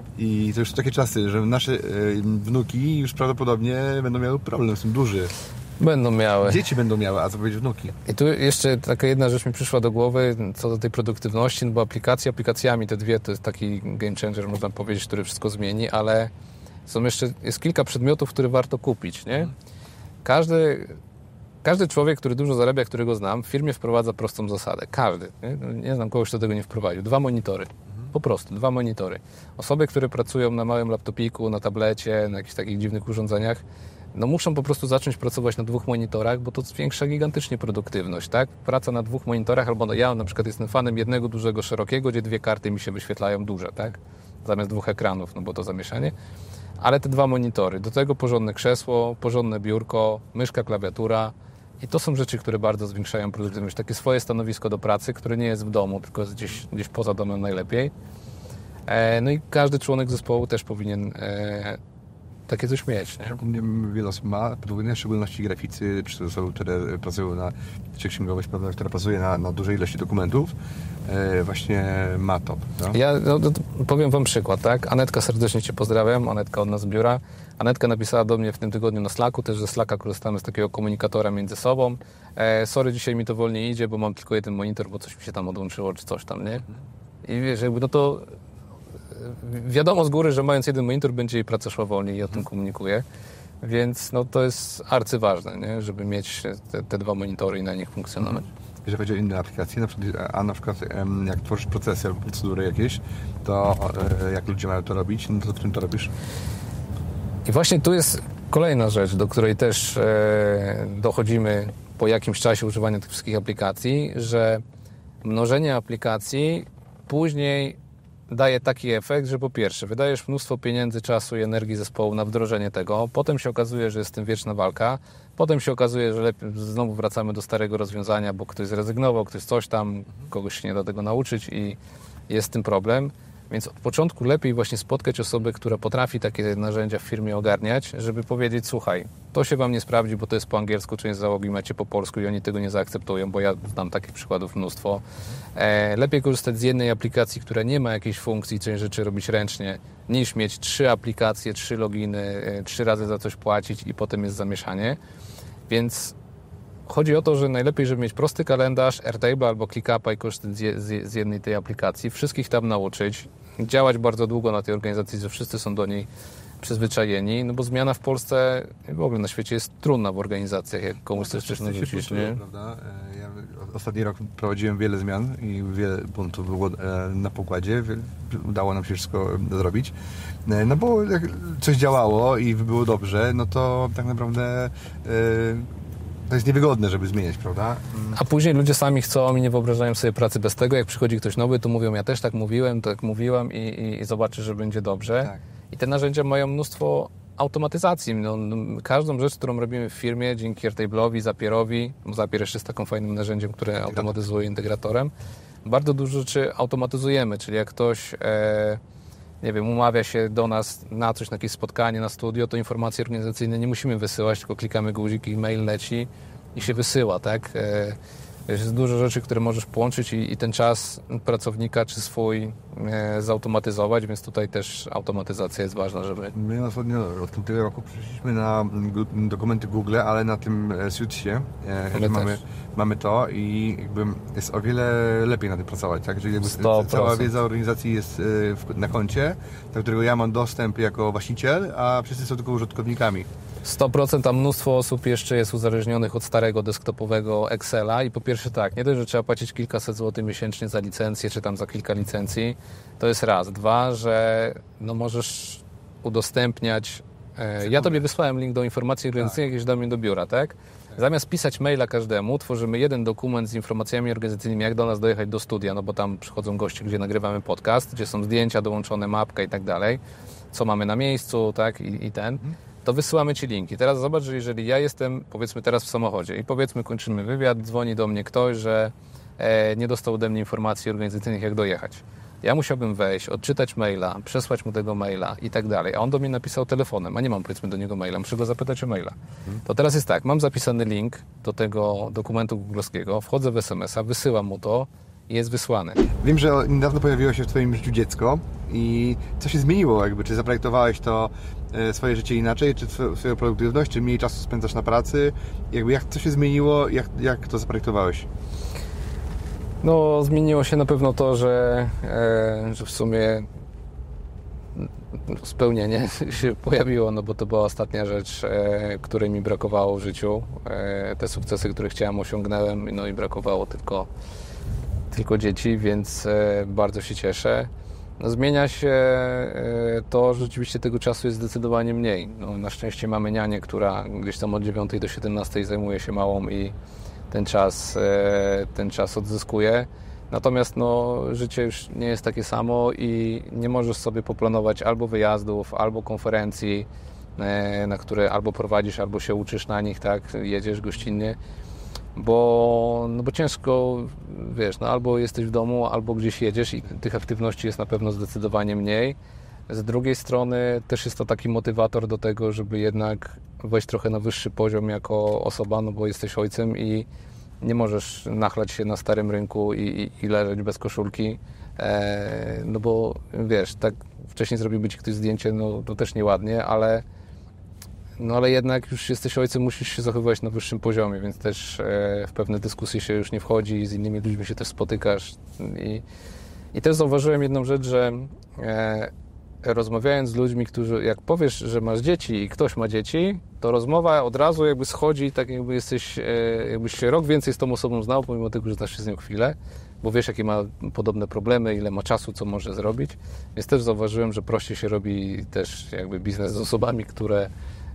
I to już są takie czasy, że nasze y, wnuki już prawdopodobnie będą miały problem z tym duży. Będą miały. Dzieci będą miały, a co powiedzieć wnuki. I tu jeszcze taka jedna rzecz mi przyszła do głowy co do tej produktywności, no bo aplikacje aplikacjami, te dwie to jest taki game changer, można powiedzieć, który wszystko zmieni, ale są jeszcze, jest kilka przedmiotów, które warto kupić, nie? Każdy, każdy człowiek, który dużo zarabia, którego znam, w firmie wprowadza prostą zasadę. Każdy. Nie, no, nie znam kogoś, kto tego nie wprowadził. Dwa monitory. Po prostu, dwa monitory. Osoby, które pracują na małym laptopiku, na tablecie, na jakichś takich dziwnych urządzeniach, no muszą po prostu zacząć pracować na dwóch monitorach, bo to zwiększa gigantycznie produktywność, tak? Praca na dwóch monitorach, albo no ja na przykład jestem fanem jednego dużego, szerokiego, gdzie dwie karty mi się wyświetlają duże, tak? Zamiast dwóch ekranów, no bo to zamieszanie. Ale te dwa monitory, do tego porządne krzesło, porządne biurko, myszka, klawiatura i to są rzeczy, które bardzo zwiększają produktywność. Takie swoje stanowisko do pracy, które nie jest w domu, tylko jest gdzieś, gdzieś poza domem najlepiej. E, no i każdy członek zespołu też powinien e, takie coś mieć. Nie? Wiele osób ma podwójne, w szczególności graficy, czy osoby, które pracują na, czy księgowość, prawda, która pracuje na, na dużej ilości dokumentów, e, właśnie ma to. No? Ja no, to powiem Wam przykład, tak? Anetka, serdecznie Cię pozdrawiam, Anetka od nas z biura. Anetka napisała do mnie w tym tygodniu na Slacku, też ze Slacka korzystamy z takiego komunikatora między sobą. E, sorry, dzisiaj mi to wolniej idzie, bo mam tylko jeden monitor, bo coś mi się tam odłączyło, czy coś tam, nie? I wiesz, jakby no to wiadomo z góry, że mając jeden monitor będzie jej praca szła wolniej i o tym komunikuję. Więc no, to jest arcyważne, nie? Żeby mieć te, te dwa monitory i na nich funkcjonować. Jeżeli chodzi o inne aplikacje, na przykład, a na przykład jak tworzysz procesy albo procedury jakieś, to jak ludzie mają to robić, no to w czym to robisz? I właśnie tu jest kolejna rzecz, do której też e, dochodzimy po jakimś czasie używania tych wszystkich aplikacji, że mnożenie aplikacji później daje taki efekt, że po pierwsze wydajesz mnóstwo pieniędzy, czasu i energii zespołu na wdrożenie tego, potem się okazuje, że jest z tym wieczna walka, potem się okazuje, że lepiej, znowu wracamy do starego rozwiązania, bo ktoś zrezygnował, ktoś coś tam, kogoś się nie da tego nauczyć i jest z tym problem. Więc od początku lepiej właśnie spotkać osobę, która potrafi takie narzędzia w firmie ogarniać, żeby powiedzieć, słuchaj, to się Wam nie sprawdzi, bo to jest po angielsku, część załogi macie po polsku i oni tego nie zaakceptują, bo ja znam takich przykładów mnóstwo. E, lepiej korzystać z jednej aplikacji, która nie ma jakiejś funkcji, część rzeczy robić ręcznie, niż mieć trzy aplikacje, trzy loginy, e, trzy razy za coś płacić i potem jest zamieszanie. Więc chodzi o to, że najlepiej, żeby mieć prosty kalendarz, Airtable albo ClickUpa i korzystać z, z, z jednej tej aplikacji, wszystkich tam nauczyć, działać bardzo długo na tej organizacji, że wszyscy są do niej przyzwyczajeni, no bo zmiana w Polsce i w ogóle na świecie jest trudna w organizacjach, jak komuś coś coś narzucić, nie? Prawda? Ja ostatni rok prowadziłem wiele zmian i wiele buntów było na pokładzie, udało nam się wszystko zrobić, no bo jak coś działało i było dobrze, no to tak naprawdę to jest niewygodne, żeby zmieniać, prawda? A później ludzie sami chcą i nie wyobrażają sobie pracy bez tego. Jak przychodzi ktoś nowy, to mówią, ja też tak mówiłem, tak mówiłam i, i, i zobaczy, że będzie dobrze. Tak. I te narzędzia mają mnóstwo automatyzacji. No, no, każdą rzecz, którą robimy w firmie, dzięki Airtable'owi, Zapierowi, Zapier jeszcze jest takim fajnym narzędziem, które automatyzuje integratorem, bardzo dużo rzeczy automatyzujemy, czyli jak ktoś e, nie wiem, umawia się do nas na coś, na jakieś spotkanie, na studio, to informacje organizacyjne nie musimy wysyłać, tylko klikamy guzik i mail leci i się wysyła, tak? Jest dużo rzeczy, które możesz połączyć i, i ten czas pracownika czy swój e, zautomatyzować, więc tutaj też automatyzacja jest ważna, żeby... My ostatnio od tamtego roku przeszliśmy na dokumenty Google, ale na tym Suitesie e, mamy, mamy to i jakby jest o wiele lepiej na tym pracować, tak? Czyli jakby cała wiedza organizacji jest e, na koncie, do którego ja mam dostęp jako właściciel, a wszyscy są tylko użytkownikami. sto procent, a mnóstwo osób jeszcze jest uzależnionych od starego desktopowego Excela i po pierwsze tak, nie dość, że trzeba płacić kilkaset złotych miesięcznie za licencję, czy tam za kilka licencji, to jest raz. Dwa, że no możesz udostępniać, e, ja Tobie wysłałem link do informacji organizacyjnych, jakieś do mnie do biura, tak? Zamiast pisać maila każdemu, tworzymy jeden dokument z informacjami organizacyjnymi, jak do nas dojechać do studia, no bo tam przychodzą goście, gdzie nagrywamy podcast, gdzie są zdjęcia, dołączone mapka i tak dalej, co mamy na miejscu, tak, i, i ten. To wysyłamy Ci linki. Teraz zobacz, że jeżeli ja jestem, powiedzmy teraz w samochodzie i powiedzmy kończymy wywiad, dzwoni do mnie ktoś, że e, nie dostał ode mnie informacji organizacyjnych, jak dojechać. Ja musiałbym wejść, odczytać maila, przesłać mu tego maila i tak dalej, a on do mnie napisał telefonem, a nie mam powiedzmy do niego maila, muszę go zapytać o maila. To teraz jest tak, mam zapisany link do tego dokumentu googlowskiego, wchodzę w es em es a, wysyłam mu to i jest wysłane. Wiem, że niedawno pojawiło się w Twoim życiu dziecko i co się zmieniło jakby? Czy zaprojektowałeś to swoje życie inaczej, czy swoją produktywność, czy mniej czasu spędzasz na pracy? Jakby jak co się zmieniło, jak, jak to zaprojektowałeś? No, zmieniło się na pewno to, że, e, że w sumie spełnienie się pojawiło, no bo to była ostatnia rzecz, e, której mi brakowało w życiu. E, te sukcesy, które chciałem, osiągnąłem, no i brakowało tylko, tylko dzieci, więc e, bardzo się cieszę. No, zmienia się e, to, że rzeczywiście tego czasu jest zdecydowanie mniej. No, na szczęście mamy nianię, która gdzieś tam od dziewiątej do siedemnastej zajmuje się małą i ten czas, e, ten czas odzyskuje. Natomiast no, życie już nie jest takie samo i nie możesz sobie poplanować albo wyjazdów, albo konferencji, e, na które albo prowadzisz, albo się uczysz na nich, tak, jedziesz gościnnie. Bo, no bo ciężko, wiesz, no albo jesteś w domu, albo gdzieś jedziesz i tych aktywności jest na pewno zdecydowanie mniej. Z drugiej strony też jest to taki motywator do tego, żeby jednak wejść trochę na wyższy poziom jako osoba, no bo jesteś ojcem i nie możesz nachlać się na starym rynku i, i, i leżeć bez koszulki, e, no bo wiesz, tak wcześniej zrobiłby ci ktoś zdjęcie, no to też nieładnie, ale No ale jednak już jesteś ojcem, musisz się zachowywać na wyższym poziomie, więc też e, w pewne dyskusje się już nie wchodzi, z innymi ludźmi się też spotykasz. I, i też zauważyłem jedną rzecz, że e, rozmawiając z ludźmi, którzy, jak powiesz, że masz dzieci i ktoś ma dzieci, to rozmowa od razu jakby schodzi, tak jakby jesteś, e, jakbyś się rok więcej z tą osobą znał, pomimo tego, że znasz się z nią chwilę, bo wiesz, jakie ma podobne problemy, ile ma czasu, co może zrobić. Więc też zauważyłem, że prościej się robi też jakby biznes z osobami, które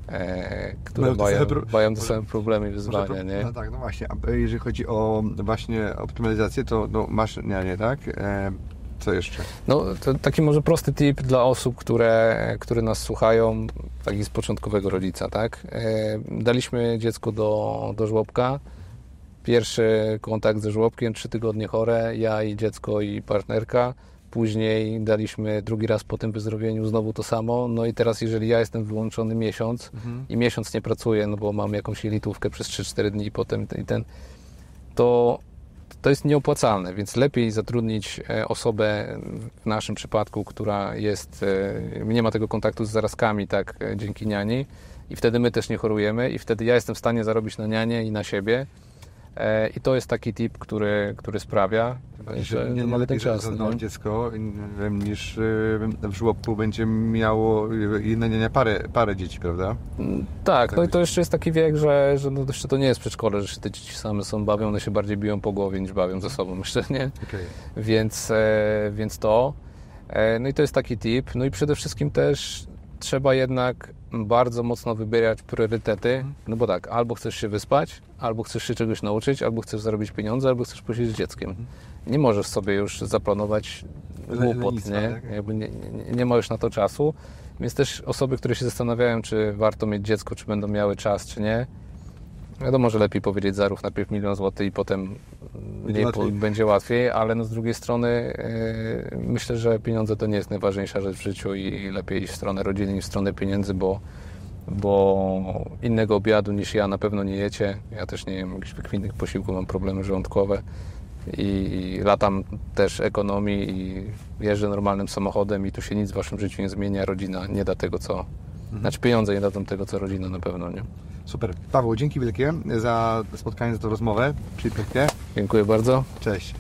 E, które No, to mają, pro- mają te same problemy i wyzwania, Może to- nie? No tak, no właśnie. A jeżeli chodzi o właśnie optymalizację, to no, masz nianię, tak? E, co jeszcze? No, to taki może prosty tip dla osób, które, które nas słuchają, taki z początkowego rodzica, tak? E, daliśmy dziecko do, do żłobka. Pierwszy kontakt ze żłobkiem, trzy tygodnie chore, ja i dziecko i partnerka. Później daliśmy drugi raz po tym wyzdrowieniu znowu to samo. No i teraz, jeżeli ja jestem wyłączony miesiąc mhm. i miesiąc nie pracuję, no bo mam jakąś jelitówkę przez trzy cztery dni i potem i ten, to to jest nieopłacalne, więc lepiej zatrudnić osobę, w naszym przypadku, która jest, nie ma tego kontaktu z zarazkami, tak, dzięki niani, i wtedy my też nie chorujemy i wtedy ja jestem w stanie zarobić na nianię i na siebie. I to jest taki tip, który, który sprawia, że nie, nie mamy ten czas. No. Dziecko niż w żłobku będzie miało jedna niania parę, parę dzieci, prawda? Tak, tak, no i to jeszcze jest taki wiek, że, że no jeszcze to nie jest przedszkole, że się te dzieci same są bawią, one się bardziej biją po głowie niż bawią ze sobą, myślę, nie? Okay. Więc, e, więc to. E, no i to jest taki tip. No i przede wszystkim też trzeba jednak bardzo mocno wybierać priorytety, no bo tak, albo chcesz się wyspać, albo chcesz się czegoś nauczyć, albo chcesz zarobić pieniądze, albo chcesz posiedzieć z dzieckiem. Nie możesz sobie już zaplanować głupot, nie? Tak? Jakby nie, nie, nie ma już na to czasu, więc też osoby, które się zastanawiają, czy warto mieć dziecko, czy będą miały czas, czy nie, wiadomo, że lepiej powiedzieć zarów najpierw milion złotych i potem będzie łatwiej. będzie łatwiej, ale no z drugiej strony yy, myślę, że pieniądze to nie jest najważniejsza rzecz w życiu i lepiej iść w stronę rodziny niż w stronę pieniędzy, bo, bo innego obiadu niż ja na pewno nie jecie. Ja też nie jem jakichś wykwintnych posiłków, mam problemy żołądkowe i latam też ekonomii i jeżdżę normalnym samochodem i tu się nic w waszym życiu nie zmienia. Rodzina nie da tego, co... Mhm. Znaczy pieniądze nie dadzą tego, co rodzina na pewno, nie? Super. Paweł, dzięki wielkie za spotkanie, za tę rozmowę. Pięknie. Dziękuję bardzo. Cześć.